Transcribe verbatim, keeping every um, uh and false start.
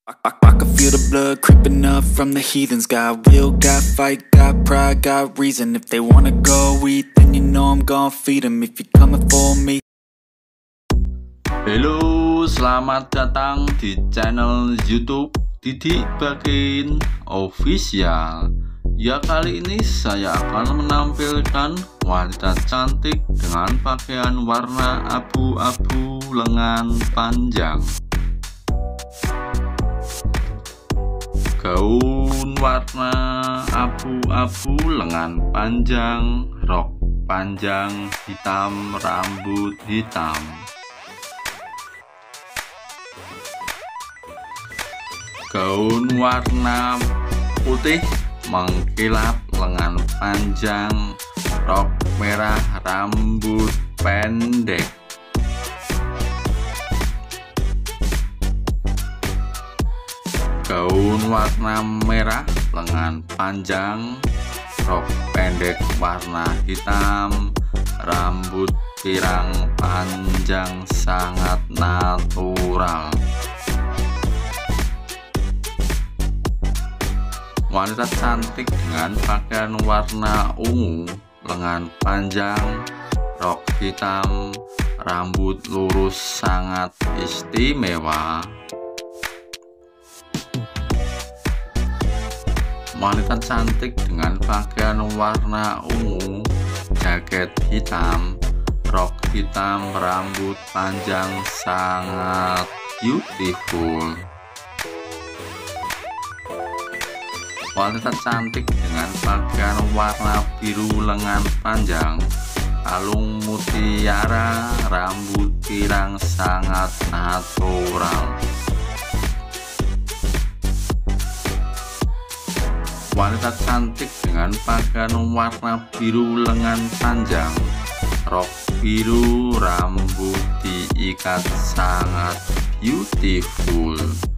I, I, I can feel the blood creeping up from the heathens. Got will, got fight, got pride, got reason. If they wanna go eat, then you know I'm gon' feed them. If you're coming for me. Halo, selamat datang di channel YouTube Didi Bakin Official. Ya, kali ini saya akan menampilkan wanita cantik dengan pakaian warna abu-abu lengan panjang. Gaun warna abu-abu lengan panjang, rok panjang hitam, rambut hitam. Gaun warna putih mengkilap, lengan panjang, rok merah, rambut pendek. Gaun warna merah, lengan panjang, rok pendek warna hitam, rambut pirang panjang sangat natural. Wanita cantik dengan pakaian warna ungu, lengan panjang, rok hitam, rambut lurus sangat istimewa. Wanita cantik dengan pakaian warna ungu, jaket hitam, rok hitam, rambut panjang sangat beautiful. Wanita cantik dengan pakaian warna biru lengan panjang, kalung mutiara, rambut pirang sangat natural. Wanita cantik dengan pakaian warna biru lengan panjang, rok biru, rambut diikat sangat beautiful.